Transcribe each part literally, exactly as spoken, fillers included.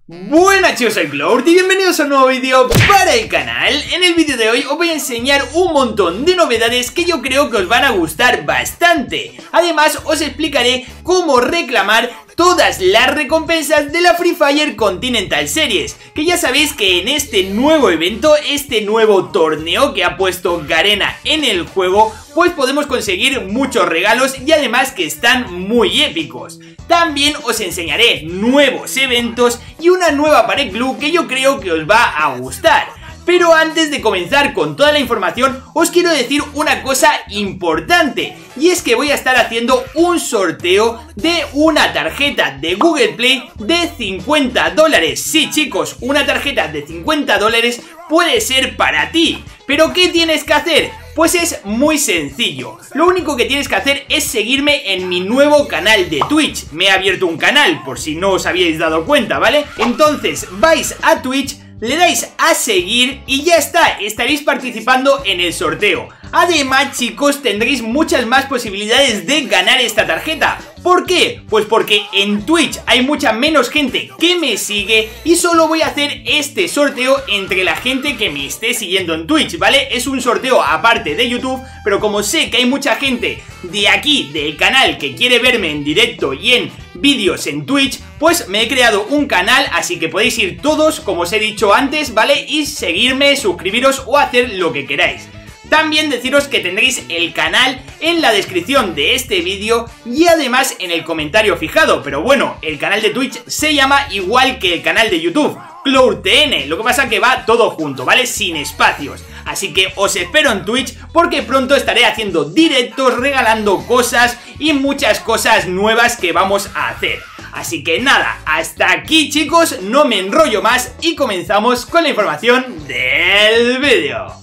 Buenas chicos, soy Cloud y bienvenidos a un nuevo vídeo para el canal. En el vídeo de hoy os voy a enseñar un montón de novedades que yo creo que os van a gustar bastante. Además os explicaré cómo reclamar todas las recompensas de la Free Fire Continental Series, que ya sabéis que en este nuevo evento, este nuevo torneo que ha puesto Garena en el juego, pues podemos conseguir muchos regalos y además que están muy épicos. También os enseñaré nuevos eventos y una nueva pared glue que yo creo que os va a gustar. Pero antes de comenzar con toda la información, os quiero decir una cosa importante, y es que voy a estar haciendo un sorteo de una tarjeta de Google Play de cincuenta dólares. Sí chicos, una tarjeta de cincuenta dólares puede ser para ti. ¿Pero qué tienes que hacer? Pues es muy sencillo. Lo único que tienes que hacer es seguirme en mi nuevo canal de Twitch. Me he abierto un canal, por si no os habíais dado cuenta, ¿vale? Entonces vais a Twitch, le dais a seguir y ya está, estaréis participando en el sorteo. Además chicos, tendréis muchas más posibilidades de ganar esta tarjeta. ¿Por qué? Pues porque en Twitch hay mucha menos gente que me sigue y solo voy a hacer este sorteo entre la gente que me esté siguiendo en Twitch, ¿vale? Es un sorteo aparte de YouTube, pero como sé que hay mucha gente de aquí, del canal, que quiere verme en directo y en vídeos en Twitch, pues me he creado un canal, así que podéis ir todos, como os he dicho antes, ¿vale? Y seguirme, suscribiros o hacer lo que queráis. También deciros que tendréis el canal en la descripción de este vídeo y además en el comentario fijado, pero bueno, el canal de Twitch se llama igual que el canal de YouTube, CloudTN, lo que pasa que va todo junto, ¿vale? Sin espacios. Así que os espero en Twitch porque pronto estaré haciendo directos, regalando cosas y muchas cosas nuevas que vamos a hacer. Así que nada, hasta aquí chicos, no me enrollo más y comenzamos con la información del vídeo.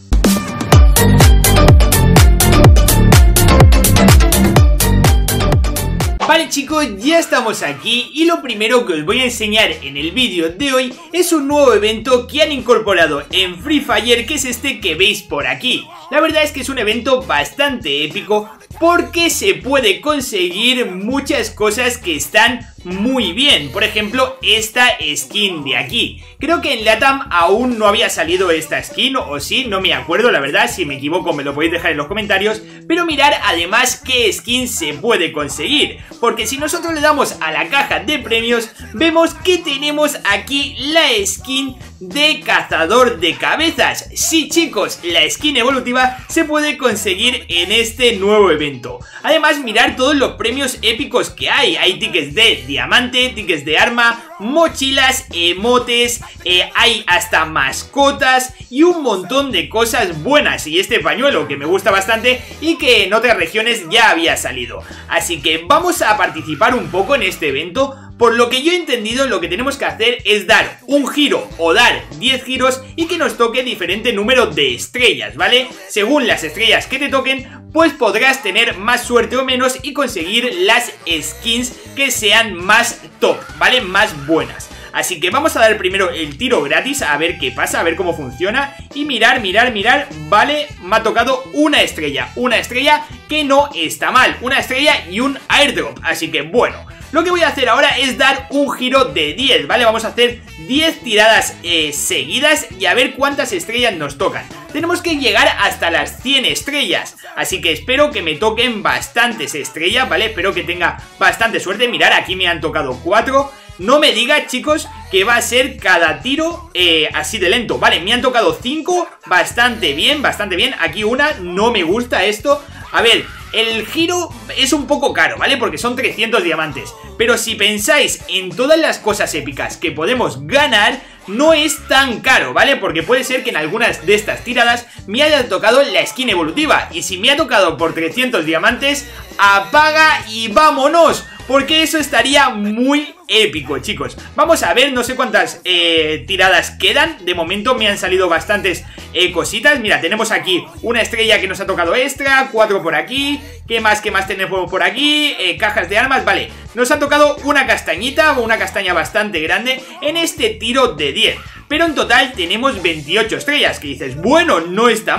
Vale chicos, ya estamos aquí y lo primero que os voy a enseñar en el vídeo de hoy es un nuevo evento que han incorporado en Free Fire, que es este que veis por aquí. La verdad es que es un evento bastante épico porque se puede conseguir muchas cosas que están muy bien. Por ejemplo, esta skin de aquí. Creo que en LATAM aún no había salido esta skin, o sí, no me acuerdo, la verdad. Si me equivoco me lo podéis dejar en los comentarios. Pero mirad además qué skin se puede conseguir, porque si nosotros le damos a la caja de premios, vemos que tenemos aquí la skin de cazador de cabezas. Sí chicos, la skin evolutiva se puede conseguir en este nuevo evento. Además mirad todos los premios épicos que hay. Hay tickets de diamante, tickets de arma, mochilas, emotes, eh, hay hasta mascotas y un montón de cosas buenas. Y este pañuelo que me gusta bastante y que en otras regiones ya había salido. Así que vamos a participar un poco en este evento. Por lo que yo he entendido, lo que tenemos que hacer es dar un giro o dar diez giros y que nos toque diferente número de estrellas, ¿vale? Según las estrellas que te toquen, pues podrás tener más suerte o menos y conseguir las skins que sean más top, ¿vale? Más buenas. Así que vamos a dar primero el tiro gratis, a ver qué pasa, a ver cómo funciona. Y mirar, mirar, mirar, vale, me ha tocado una estrella. Una estrella que no está mal, una estrella y un airdrop, así que bueno. Lo que voy a hacer ahora es dar un giro de diez, ¿vale? Vamos a hacer diez tiradas eh, seguidas y a ver cuántas estrellas nos tocan. Tenemos que llegar hasta las cien estrellas, así que espero que me toquen bastantes estrellas, ¿vale? Espero que tenga bastante suerte. Mirad, aquí me han tocado cuatro. No me digas, chicos, que va a ser cada tiro eh, así de lento. Vale, me han tocado cinco, bastante bien, bastante bien. Aquí una, no me gusta esto. A ver, el giro es un poco caro, ¿vale? Porque son trescientos diamantes. Pero si pensáis en todas las cosas épicas que podemos ganar, no es tan caro, ¿vale? Porque puede ser que en algunas de estas tiradas me haya tocado la skin evolutiva. Y si me ha tocado por trescientos diamantes, apaga y vámonos, porque eso estaría muy épico, chicos. Vamos a ver, no sé cuántas eh, tiradas quedan. De momento me han salido bastantes eh, cositas. Mira, tenemos aquí una estrella que nos ha tocado extra, cuatro por aquí. ¿Qué más, qué más tenemos por aquí? Eh, cajas de armas, vale. Nos ha tocado una castañita, una castaña bastante grande en este tiro de diez. Pero en total tenemos veintiocho estrellas, que dices, bueno, no está mal.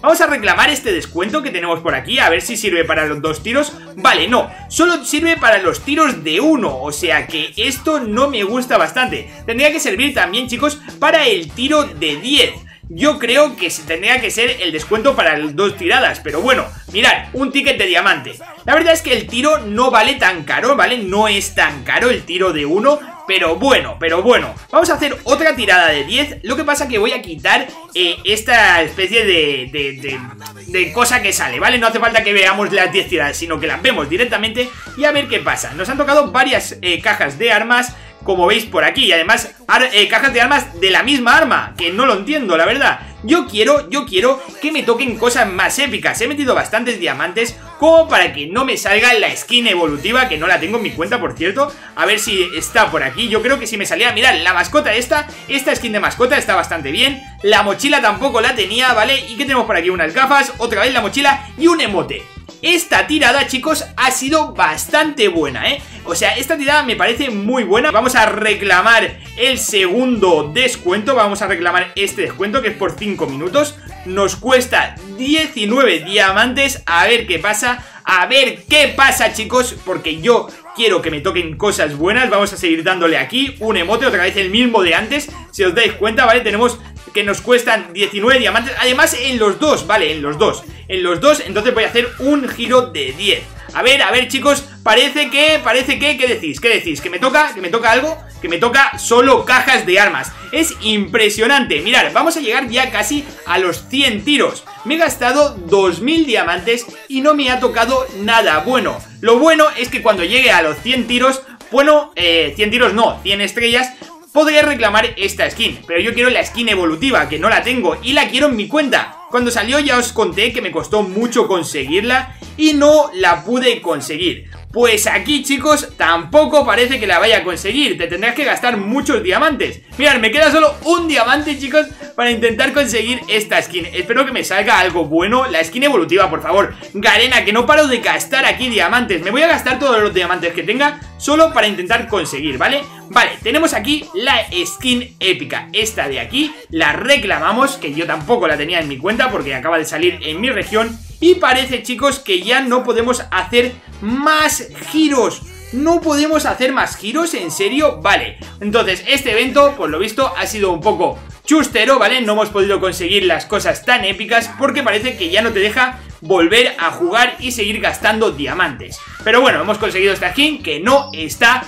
Vamos a reclamar este descuento que tenemos por aquí, a ver si sirve para los dos tiros. Vale, no, solo sirve para los tiros de uno, o sea que esto no me gusta bastante. Tendría que servir también, chicos, para el tiro de diez. Yo creo que tendría que ser el descuento para las dos tiradas, pero bueno, mirad, un ticket de diamante. La verdad es que el tiro no vale tan caro, ¿vale? No es tan caro el tiro de uno, pero bueno, pero bueno. Vamos a hacer otra tirada de diez, lo que pasa que voy a quitar eh, esta especie de, de, de, de cosa que sale, ¿vale? No hace falta que veamos las diez tiradas, sino que las vemos directamente y a ver qué pasa. Nos han tocado varias eh, cajas de armas, como veis por aquí, y además eh, cajas de armas de la misma arma, que no lo entiendo, la verdad. Yo quiero, yo quiero que me toquen cosas más épicas. He metido bastantes diamantes como para que no me salga la skin evolutiva, que no la tengo en mi cuenta, por cierto. A ver si está por aquí. Yo creo que si me salía, mirad, la mascota esta, esta skin de mascota está bastante bien. La mochila tampoco la tenía, ¿vale? ¿Y qué tenemos por aquí? Unas gafas, otra vez la mochila y un emote. Esta tirada, chicos, ha sido bastante buena, ¿eh? O sea, esta tirada me parece muy buena. Vamos a reclamar el segundo descuento. Vamos a reclamar este descuento, que es por cinco minutos. Nos cuesta diecinueve diamantes. A ver qué pasa. A ver qué pasa, chicos, porque yo quiero que me toquen cosas buenas. Vamos a seguir dándole aquí un emote, otra vez el mismo de antes. Si os dais cuenta, ¿vale? Tenemos que nos cuestan diecinueve diamantes. Además, en los dos, ¿vale? En los dos En los dos, entonces voy a hacer un giro de diez. A ver, a ver, chicos, parece que, parece que, ¿qué decís? ¿Qué decís? ¿Que me toca? ¿Que me toca algo? Que me toca solo cajas de armas. Es impresionante. Mirad, vamos a llegar ya casi a los cien tiros. Me he gastado dos mil diamantes y no me ha tocado nada bueno. Lo bueno es que cuando llegue a los cien tiros, bueno, eh, cien tiros no, cien estrellas, podría reclamar esta skin. Pero yo quiero la skin evolutiva, que no la tengo y la quiero en mi cuenta. Cuando salió ya os conté que me costó mucho conseguirla y no la pude conseguir. Pues aquí, chicos, tampoco parece que la vaya a conseguir. Te tendrás que gastar muchos diamantes. Mirad, me queda solo un diamante, chicos, para intentar conseguir esta skin. Espero que me salga algo bueno. La skin evolutiva, por favor. Garena, que no paro de gastar aquí diamantes. Me voy a gastar todos los diamantes que tenga solo para intentar conseguir, ¿vale? Vale, tenemos aquí la skin épica. Esta de aquí, la reclamamos, que yo tampoco la tenía en mi cuenta porque acaba de salir en mi región. Y parece, chicos, que ya no podemos hacer más giros. ¿No podemos hacer más giros? ¿En serio? Vale, entonces este evento, por lo visto, ha sido un poco chustero, ¿vale? No hemos podido conseguir las cosas tan épicas porque parece que ya no te deja volver a jugar y seguir gastando diamantes. Pero bueno, hemos conseguido esta skin que no está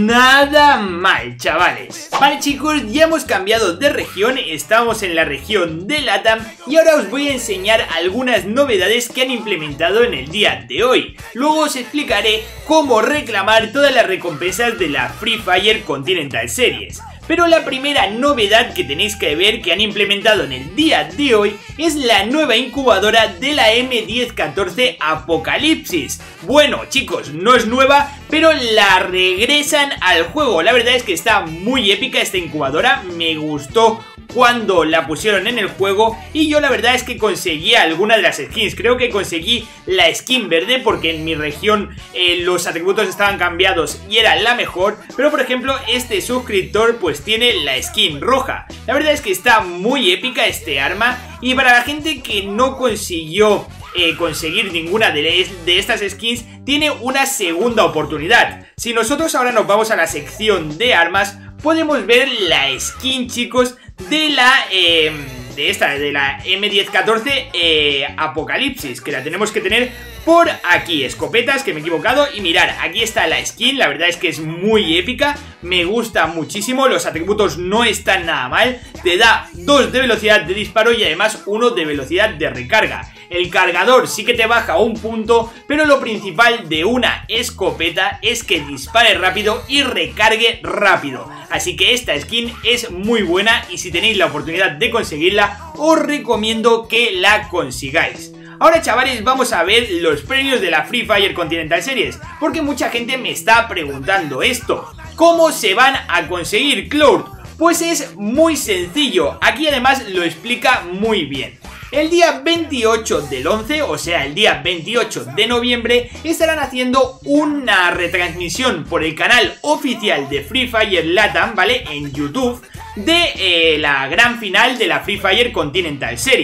nada mal, chavales. Vale, chicos, ya hemos cambiado de región. Estamos en la región de LATAM y ahora os voy a enseñar algunas novedades que han implementado en el día de hoy. Luego os explicaré cómo reclamar todas las recompensas de la Free Fire Continental Series. Pero la primera novedad que tenéis que ver que han implementado en el día de hoy es la nueva incubadora de la eme diez catorce Apocalipsis. Bueno, chicos, no es nueva, pero la regresan al juego. La verdad es que está muy épica esta incubadora, me gustó cuando la pusieron en el juego y yo la verdad es que conseguí alguna de las skins. Creo que conseguí la skin verde porque en mi región eh, los atributos estaban cambiados y era la mejor, pero por ejemplo este suscriptor pues tiene la skin roja. La verdad es que está muy épica este arma y para la gente que no consiguió eh, conseguir ninguna de, de estas skins tiene una segunda oportunidad. Si nosotros ahora nos vamos a la sección de armas podemos ver la skin, chicos, de la eh, de esta, de la eme diez catorce eh, Apocalipsis, que la tenemos que tener por aquí. Escopetas, que me he equivocado, y mirar, aquí está la skin, la verdad es que es muy épica, me gusta muchísimo, los atributos no están nada mal, te da dos de velocidad de disparo y además uno de velocidad de recarga. El cargador sí que te baja un punto, pero lo principal de una escopeta es que dispare rápido y recargue rápido. Así que esta skin es muy buena y si tenéis la oportunidad de conseguirla, os recomiendo que la consigáis. Ahora, chavales, vamos a ver los premios de la Free Fire Continental Series, porque mucha gente me está preguntando esto. ¿Cómo se van a conseguir, Cloud? Pues es muy sencillo, aquí además lo explica muy bien. El día veintiocho del once, o sea el día veintiocho de noviembre, estarán haciendo una retransmisión por el canal oficial de Free Fire LATAM, ¿vale? En YouTube, de eh, la gran final de la Free Fire Continental Series.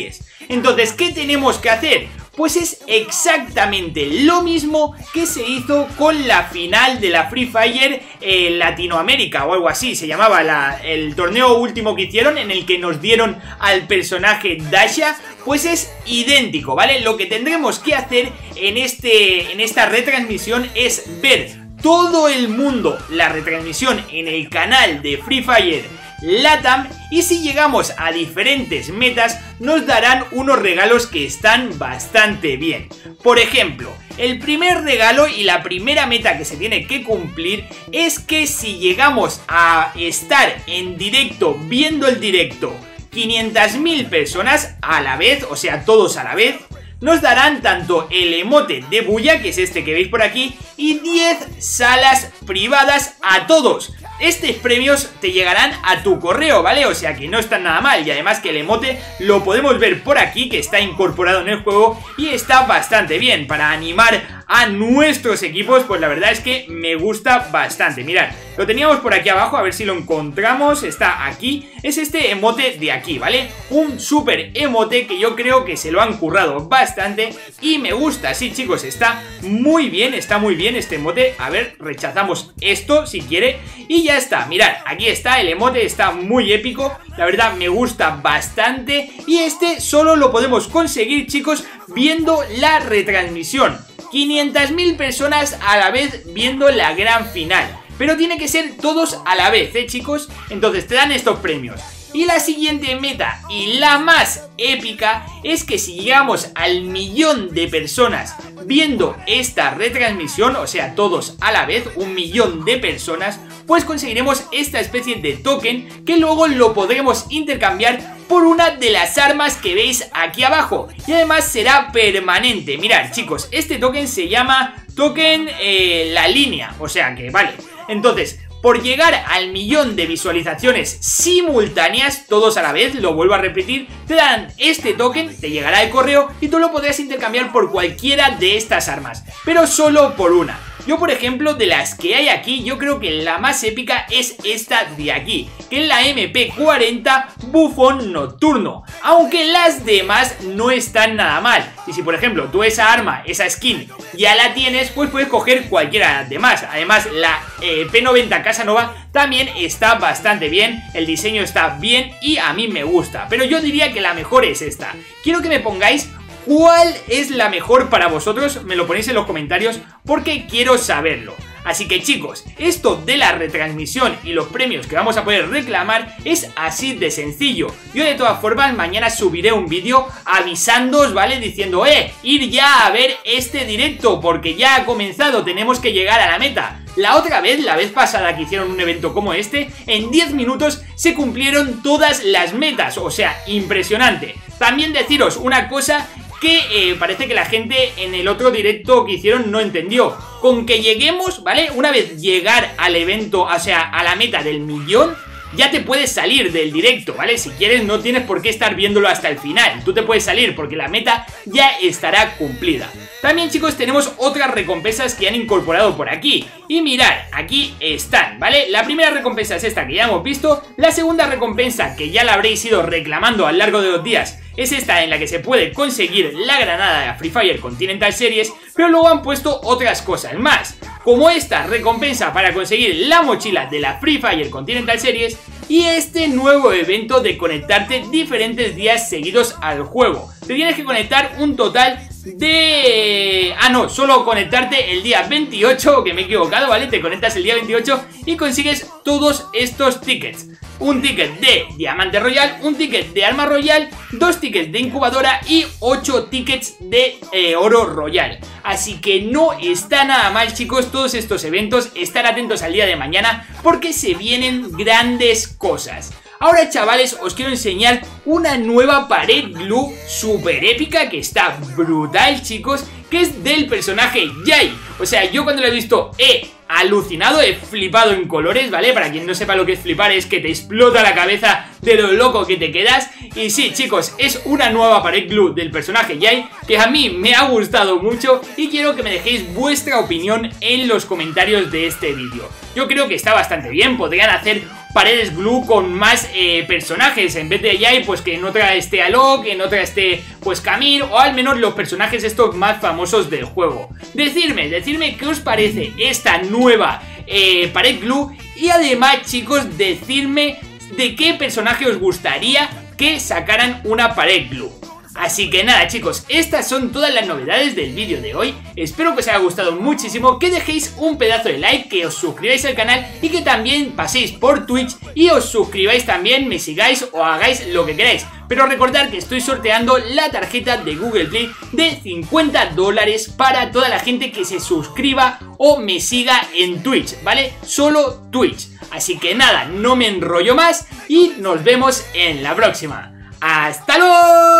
Entonces, ¿qué tenemos que hacer? Pues es exactamente lo mismo que se hizo con la final de la Free Fire en Latinoamérica o algo así, se llamaba la, el torneo último que hicieron en el que nos dieron al personaje Dasha. Pues es idéntico, ¿vale? Lo que tendremos que hacer en, este, en esta retransmisión es ver todo el mundo la retransmisión en el canal de Free Fire Latam, y si llegamos a diferentes metas nos darán unos regalos que están bastante bien. Por ejemplo, el primer regalo y la primera meta que se tiene que cumplir es que si llegamos a estar en directo, viendo el directo, quinientas mil personas a la vez, o sea todos a la vez, nos darán tanto el emote de bulla, que es este que veis por aquí, y diez salas privadas a todos. Estos premios te llegarán a tu correo, ¿vale? O sea que no están nada mal, y además que el emote lo podemos ver por aquí, que está incorporado en el juego y está bastante bien para animar a nuestros equipos. Pues la verdad es que me gusta bastante. Mirad, lo teníamos por aquí abajo, a ver si lo encontramos. Está aquí, es este emote de aquí, ¿vale? Un super emote que yo creo que se lo han currado bastante y me gusta. Sí, chicos, está muy bien, está muy bien este emote. A ver, rechazamos esto si quiere y ya está. Mirad, aquí está el emote, está muy épico. La verdad me gusta bastante y este solo lo podemos conseguir, chicos, viendo la retransmisión. quinientas mil personas a la vez viendo la gran final, pero tiene que ser todos a la vez, ¿eh, chicos? Entonces te dan estos premios. Y la siguiente meta y la más épica es que si llegamos al millón de personas viendo esta retransmisión, o sea todos a la vez, un millón de personas, pues conseguiremos esta especie de token que luego lo podremos intercambiar por una de las armas que veis aquí abajo, y además será permanente. Mirad, chicos, este token se llama token eh, la línea, o sea que vale. Entonces, por llegar al millón de visualizaciones simultáneas, todos a la vez, lo vuelvo a repetir, te dan este token, te llegará el correo y tú lo podrás intercambiar por cualquiera de estas armas, pero solo por una. Yo, por ejemplo, de las que hay aquí, yo creo que la más épica es esta de aquí, que es la M P cuarenta Bufón Nocturno, aunque las demás no están nada mal. Y si, por ejemplo, tú esa arma, esa skin, ya la tienes, pues puedes coger cualquiera de las demás. Además, la eh, P noventa Casanova también está bastante bien, el diseño está bien y a mí me gusta. Pero yo diría que la mejor es esta. Quiero que me pongáis ¿cuál es la mejor para vosotros? Me lo ponéis en los comentarios porque quiero saberlo. Así que, chicos, esto de la retransmisión y los premios que vamos a poder reclamar es así de sencillo. Yo de todas formas mañana subiré un vídeo avisándoos, ¿vale? Diciendo, eh, ir ya a ver este directo porque ya ha comenzado, tenemos que llegar a la meta. La otra vez, la vez pasada que hicieron un evento como este, en diez minutos se cumplieron todas las metas, o sea, impresionante. También deciros una cosa que eh, parece que la gente en el otro directo que hicieron no entendió. Con que lleguemos, ¿vale? Una vez llegar al evento, o sea, a la meta del millón, ya te puedes salir del directo, ¿vale? Si quieres no tienes por qué estar viéndolo hasta el final. Tú te puedes salir porque la meta ya estará cumplida. También, chicos, tenemos otras recompensas que han incorporado por aquí. Y mirad, aquí están, ¿vale? La primera recompensa es esta que ya hemos visto. La segunda recompensa, que ya la habréis ido reclamando a lo largo de los días, es esta en la que se puede conseguir la granada de la Free Fire Continental Series. Pero luego han puesto otras cosas más, como esta recompensa para conseguir la mochila de la Free Fire Continental Series y este nuevo evento de conectarte diferentes días seguidos al juego. Te tienes que conectar un total de... Ah, no, solo conectarte el día veintiocho, que me he equivocado, ¿vale? Te conectas el día veintiocho y consigues todos estos tickets. Un ticket de Diamante Royal, un ticket de Arma Royal, dos tickets de Incubadora y ocho tickets de eh, Oro Royal. Así que no está nada mal, chicos, todos estos eventos. Estar atentos al día de mañana porque se vienen grandes cosas. Ahora, chavales, os quiero enseñar una nueva pared glue super épica que está brutal, chicos, que es del personaje Jay. O sea, yo cuando lo he visto he alucinado, he flipado en colores, ¿vale? Para quien no sepa lo que es flipar, es que te explota la cabeza de lo loco que te quedas. Y sí, chicos, es una nueva pared glue del personaje Jay que a mí me ha gustado mucho y quiero que me dejéis vuestra opinión en los comentarios de este vídeo. Yo creo que está bastante bien, podrían hacer paredes glue con más eh, personajes. En vez de Jai, pues que en otra esté Alok, en otra esté pues Camille, o al menos los personajes estos más famosos del juego. Decidme, decidme qué os parece esta nueva eh, pared glue. Y además, chicos, decidme de qué personaje os gustaría que sacaran una pared glue. Así que nada, chicos, estas son todas las novedades del vídeo de hoy. Espero que os haya gustado muchísimo, que dejéis un pedazo de like, que os suscribáis al canal y que también paséis por Twitch y os suscribáis también, me sigáis o hagáis lo que queráis. Pero recordad que estoy sorteando la tarjeta de Google Play de cincuenta dólares para toda la gente que se suscriba o me siga en Twitch, ¿vale? Solo Twitch. Así que nada, no me enrollo más y nos vemos en la próxima. ¡Hasta luego!